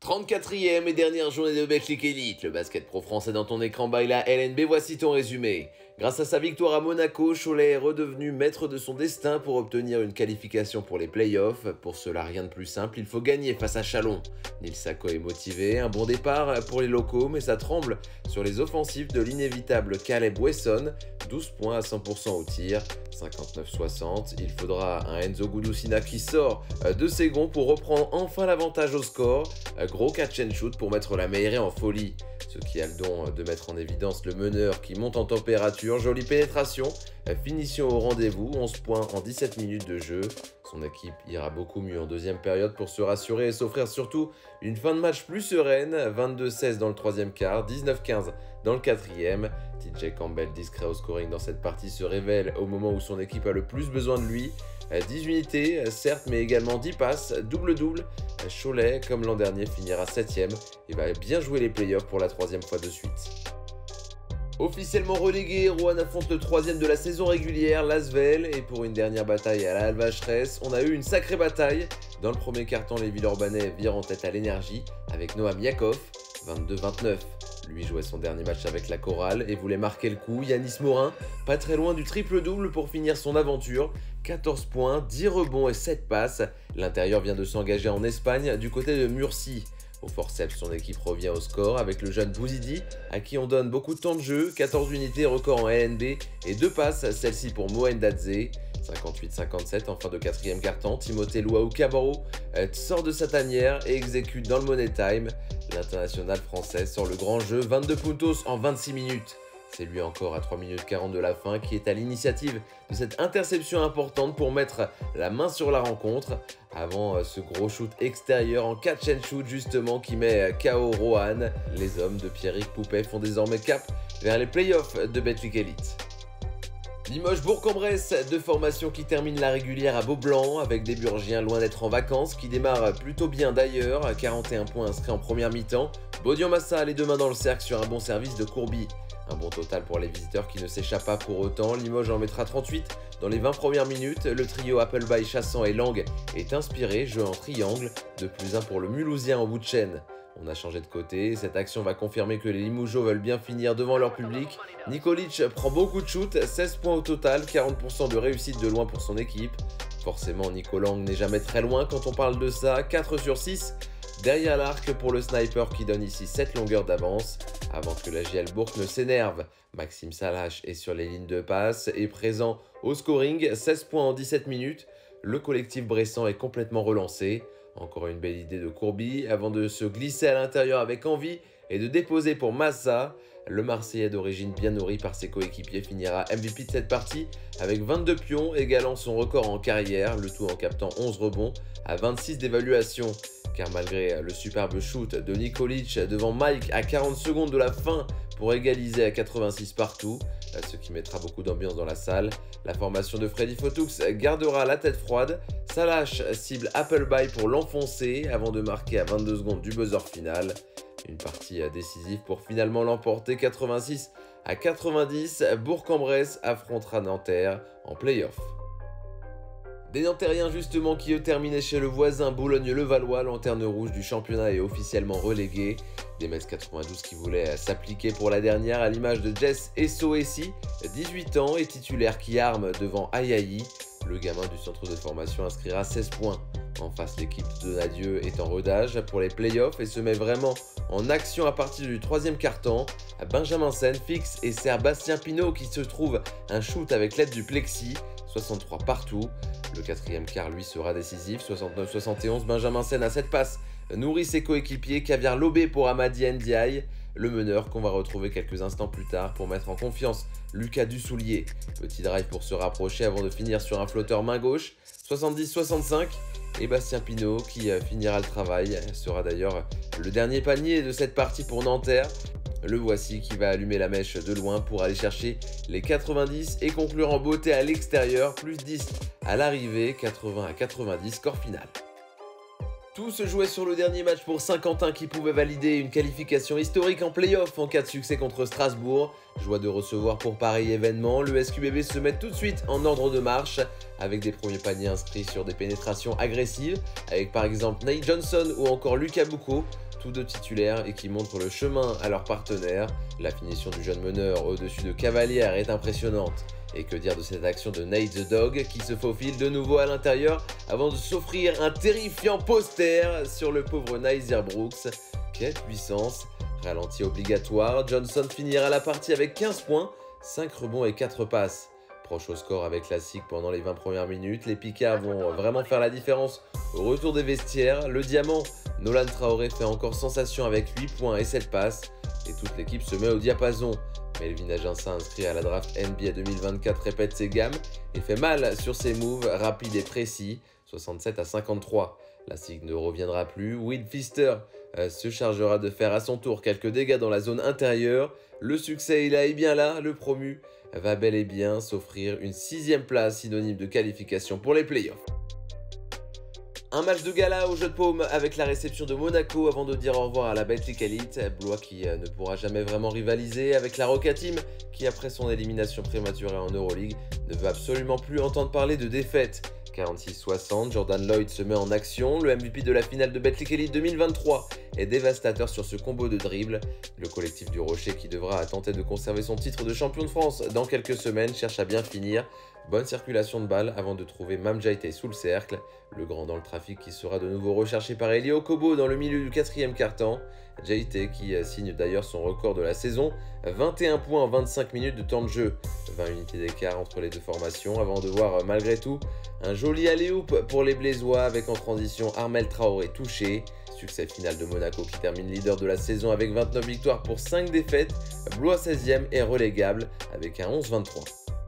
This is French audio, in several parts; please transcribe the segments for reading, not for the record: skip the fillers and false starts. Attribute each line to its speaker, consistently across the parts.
Speaker 1: 34e et dernière journée de Betclic Elite, le basket pro français dans ton écran by la LNB, voici ton résumé. Grâce à sa victoire à Monaco, Cholet est redevenu maître de son destin pour obtenir une qualification pour les playoffs. Pour cela, rien de plus simple, il faut gagner face à Chalon. Nils Sako est motivé, un bon départ pour les locaux, mais ça tremble sur les offensives de l'inévitable Caleb Wesson, 12 points à 100% au tir, 59-60. Il faudra un Enzo Gudusina qui sort de ses gonds pour reprendre enfin l'avantage au score. Gros catch and shoot pour mettre la Meilleraie en folie. Ce qui a le don de mettre en évidence le meneur qui monte en température. Jolie pénétration, finition au rendez-vous, 11 points en 17 minutes de jeu. Son équipe ira beaucoup mieux en deuxième période pour se rassurer et s'offrir surtout une fin de match plus sereine. 22-16 dans le troisième quart, 19-15 dans le quatrième. TJ Campbell, discret au scoring dans cette partie, se révèle au moment où son équipe a le plus besoin de lui. 10 unités, certes, mais également 10 passes, double-double. Cholet, comme l'an dernier, finira 7ème et va bien jouer les playoffs pour la 3e fois de suite. Officiellement relégué, Roanne affronte le 3e de la saison régulière, l'Asvel, et pour une dernière bataille à la Alvacheresse, on a eu une sacrée bataille. Dans le premier quart-temps, les Villeurbanais virent en tête à l'énergie avec Noam Yakov, 22-29. Lui jouait son dernier match avec la chorale et voulait marquer le coup. Yanis Morin, pas très loin du triple-double pour finir son aventure. 14 points, 10 rebonds et 7 passes. L'intérieur vient de s'engager en Espagne du côté de Murcie. Au forceps, son équipe revient au score avec le jeune Bouzidi, à qui on donne beaucoup de temps de jeu, 14 unités record en LNB et 2 passes, celle-ci pour Mohamed Dadze. 58-57 en fin de quatrième quart-temps, Timothée Luau Cabarro sort de sa tanière et exécute dans le Money Time. L'international français sort le grand jeu, 22 puntos en 26 minutes. C'est lui encore à 3 minutes 40 de la fin qui est à l'initiative de cette interception importante pour mettre la main sur la rencontre avant ce gros shoot extérieur en catch and shoot justement qui met KO Roanne. Les hommes de Pierrick Poupet font désormais cap vers les playoffs de Betclic Elite. Limoges Bourg-en-Bresse, deux formations qui terminent la régulière à Beaublanc avec des Burgiens loin d'être en vacances qui démarrent plutôt bien d'ailleurs, 41 points inscrits en première mi-temps. Baudian-Massa les deux mains dans le cercle sur un bon service de Courby. Un bon total pour les visiteurs qui ne s'échappent pas pour autant. Limoges en mettra 38 dans les 20 premières minutes. Le trio Appleby, Chassant et Lang est inspiré, jeu en triangle, de plus 1 pour le Mulhousien en bout de chaîne. On a changé de côté, cette action va confirmer que les Limougeaux veulent bien finir devant leur public. Nikolic prend beaucoup de shoots, 16 points au total, 40% de réussite de loin pour son équipe. Forcément, Nico Lang n'est jamais très loin quand on parle de ça, 4 sur 6. Derrière l'arc pour le sniper qui donne ici 7 longueurs d'avance. Avant que la JL Bourg ne s'énerve, Maxime Salache est sur les lignes de passe et présent au scoring, 16 points en 17 minutes. Le collectif bressan est complètement relancé. Encore une belle idée de Courby avant de se glisser à l'intérieur avec envie et de déposer pour Massa. Le Marseillais d'origine bien nourri par ses coéquipiers finira MVP de cette partie avec 22 pions égalant son record en carrière, le tout en captant 11 rebonds à 26 d'évaluation. Car malgré le superbe shoot de Nikolic devant Mike à 40 secondes de la fin pour égaliser à 86 partout, ce qui mettra beaucoup d'ambiance dans la salle, la formation de Freddy Fotoux gardera la tête froide. Salache cible Appleby pour l'enfoncer avant de marquer à 22 secondes du buzzer final. Une partie décisive pour finalement l'emporter 86-90. Bourg-en-Bresse affrontera Nanterre en play-off. Des Nantériens justement qui eux terminaient chez le voisin Boulogne-le-Valois, lanterne rouge du championnat est officiellement relégué. Des Metz 92 qui voulaient s'appliquer pour la dernière à l'image de Jess Essoessi, 18 ans et titulaire qui arme devant Ayayi. Le gamin du centre de formation inscrira 16 points. En face, l'équipe de Donadieu est en rodage pour les playoffs et se met vraiment en action à partir du 3e quart-temps. Benjamin Sen, Fix et Sébastien Pinault qui se trouvent un shoot avec l'aide du plexi, 63 partout. Le 4e quart lui sera décisif, 69-71. Benjamin Sen à 7 passes nourrit ses coéquipiers, caviar lobé pour Amadi Ndiaye, le meneur qu'on va retrouver quelques instants plus tard pour mettre en confiance Lucas Dussoulier. Petit drive pour se rapprocher avant de finir sur un flotteur main gauche, 70-65. Et Bastien Pinault qui finira le travail, sera d'ailleurs le dernier panier de cette partie pour Nanterre. Le voici qui va allumer la mèche de loin pour aller chercher les 90 et conclure en beauté à l'extérieur, plus 10 à l'arrivée, 80-90, score final. Tout se jouait sur le dernier match pour Saint-Quentin qui pouvait valider une qualification historique en play-off en cas de succès contre Strasbourg. Joie de recevoir pour pareil événement, le SQBB se met tout de suite en ordre de marche avec des premiers paniers inscrits sur des pénétrations agressives avec par exemple Nate Johnson ou encore Lucas Boucault. tous deux titulaires et qui montrent le chemin à leurs partenaires. La finition du jeune meneur au-dessus de Cavalière est impressionnante. Et que dire de cette action de Nate the Dog qui se faufile de nouveau à l'intérieur avant de s'offrir un terrifiant poster sur le pauvre Nysier Brooks. Quelle puissance! Ralenti obligatoire, Johnson finira la partie avec 15 points, 5 rebonds et 4 passes. Proche au score avec classique pendant les 20 premières minutes, les Picards vont vraiment faire la différence au retour des vestiaires. Le diamant, Nolan Traoré fait encore sensation avec 8 points et 7 passes. Et toute l'équipe se met au diapason. Melvin Aginsa, inscrit à la draft NBA 2024, répète ses gammes et fait mal sur ses moves rapides et précis, 67 à 53. La SIG ne reviendra plus. Will Pfister se chargera de faire à son tour quelques dégâts dans la zone intérieure. Le succès est là et bien là, le promu va bel et bien s'offrir une 6e place, synonyme de qualification pour les playoffs. Un match de gala au jeu de paume avec la réception de Monaco avant de dire au revoir à la Betclic Elite. Blois qui ne pourra jamais vraiment rivaliser avec la Roca Team qui, après son élimination prématurée en Euroleague, ne veut absolument plus entendre parler de défaite. 46-60, Jordan Lloyd se met en action. Le MVP de la finale de Betclic Elite 2023 est dévastateur sur ce combo de dribble. Le collectif du Rocher, qui devra tenter de conserver son titre de champion de France dans quelques semaines, cherche à bien finir. Bonne circulation de balles avant de trouver Mam Jaite sous le cercle. Le grand dans le trafic qui sera de nouveau recherché par Eli Okobo dans le milieu du 4e quart-temps. Jaite qui signe d'ailleurs son record de la saison, 21 points en 25 minutes de temps de jeu. 20 unités d'écart entre les deux formations avant de voir malgré tout un joli alley-oop pour les Blésois avec en transition Armel Traoré touché. Succès final de Monaco qui termine leader de la saison avec 29 victoires pour 5 défaites. Blois 16e est relégable avec un 11-23.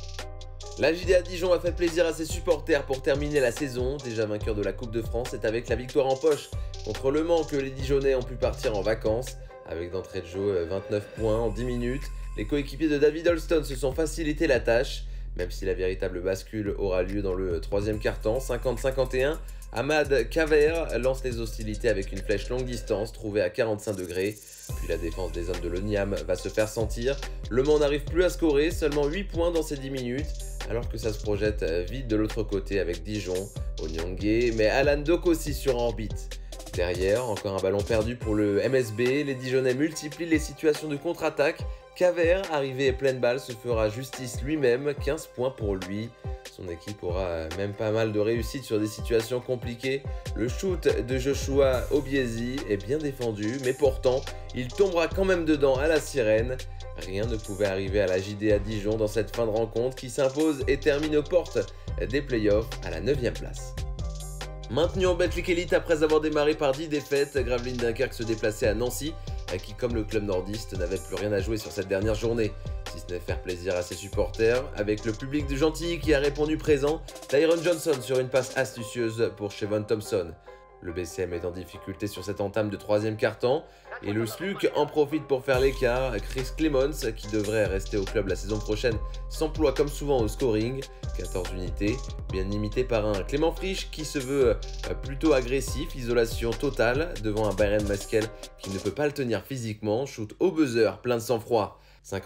Speaker 1: La JDA Dijon a fait plaisir à ses supporters pour terminer la saison. Déjà vainqueur de la Coupe de France, c'est avec la victoire en poche contre Le Mans que les Dijonnais ont pu partir en vacances. Avec d'entrée de jeu 29 points en 10 minutes, les coéquipiers de David Holston se sont facilité la tâche. Même si la véritable bascule aura lieu dans le 3e quart-temps, 50-51, Ahmad Kaver lance les hostilités avec une flèche longue distance trouvée à 45 degrés. Puis la défense des hommes de l'Oniam va se faire sentir. Le Mans n'arrive plus à scorer, seulement 8 points dans ces 10 minutes. Alors que ça se projette vite de l'autre côté avec Dijon, Onyongue, mais Alan Dok aussi sur orbite. Derrière, encore un ballon perdu pour le MSB, les Dijonnais multiplient les situations de contre-attaque. Kaver, arrivé pleine balle, se fera justice lui-même, 15 points pour lui. Son équipe aura même pas mal de réussite sur des situations compliquées. Le shoot de Joshua Obiezi est bien défendu, mais pourtant, il tombera quand même dedans à la sirène. Rien ne pouvait arriver à la JDA Dijon dans cette fin de rencontre qui s'impose et termine aux portes des playoffs à la 9e place. Maintenu en Betclic Elite après avoir démarré par 10 défaites, Gravelines Dunkerque se déplaçait à Nancy, qui comme le club nordiste n'avait plus rien à jouer sur cette dernière journée. Si ce n'est faire plaisir à ses supporters, avec le public de Gentilly qui a répondu présent, Tyron Johnson sur une passe astucieuse pour Chevon Thompson. Le BCM est en difficulté sur cette entame de 3e quart-temps et le SLUC en profite pour faire l'écart. Chris Clemons, qui devrait rester au club la saison prochaine, s'emploie comme souvent au scoring, 14 unités, bien imité par un Clément Frisch qui se veut plutôt agressif, isolation totale devant un Byron Meskel qui ne peut pas le tenir physiquement, shoot au buzzer, plein de sang-froid.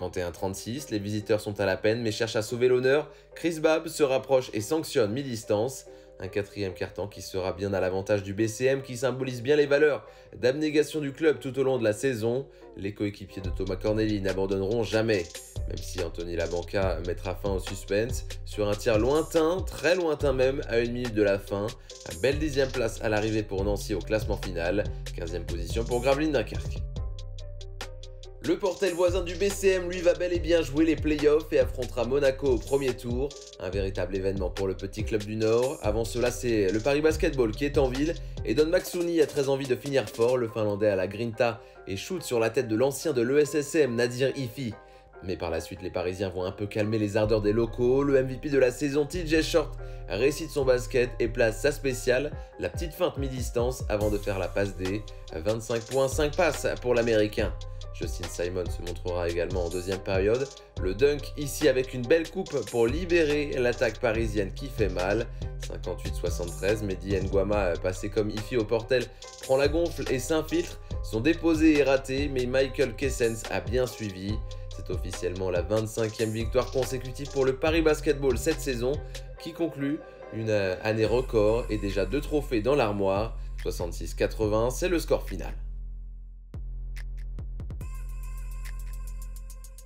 Speaker 1: 51-36, les visiteurs sont à la peine mais cherchent à sauver l'honneur. Chris Babb se rapproche et sanctionne mi-distance. Un 4e quart-temps qui sera bien à l'avantage du BCM qui symbolise bien les valeurs d'abnégation du club tout au long de la saison. Les coéquipiers de Thomas Corneli n'abandonneront jamais, même si Anthony Labanca mettra fin au suspense sur un tir lointain, très lointain même, à 1 minute de la fin. Une belle 10e place à l'arrivée pour Nancy au classement final, 15e position pour Gravelines Dunkerque. Le portel voisin du BCM, lui, va bel et bien jouer les playoffs et affrontera Monaco au premier tour. Un véritable événement pour le petit club du Nord. Avant cela, c'est le Paris Basketball qui est en ville. Et Don Maxouni a très envie de finir fort. Le Finlandais à la grinta et shoot sur la tête de l'ancien de l'ESSM, Nadir Ifi. Mais par la suite, les Parisiens vont un peu calmer les ardeurs des locaux. Le MVP de la saison, TJ Short, récite son basket et place sa spéciale, la petite feinte mi-distance avant de faire la passe D. 25 points, 5 passes pour l'Américain. Justin Simon se montrera également en 2e période. Le dunk ici avec une belle coupe pour libérer l'attaque parisienne qui fait mal. 58-73, Mehdi Nguama, passé comme Ifi au portel, prend la gonfle et s'infiltre. Son déposé est raté, mais Michael Kessens a bien suivi. C'est officiellement la 25e victoire consécutive pour le Paris Basketball cette saison, qui conclut une année record et déjà 2 trophées dans l'armoire. 66-80, c'est le score final.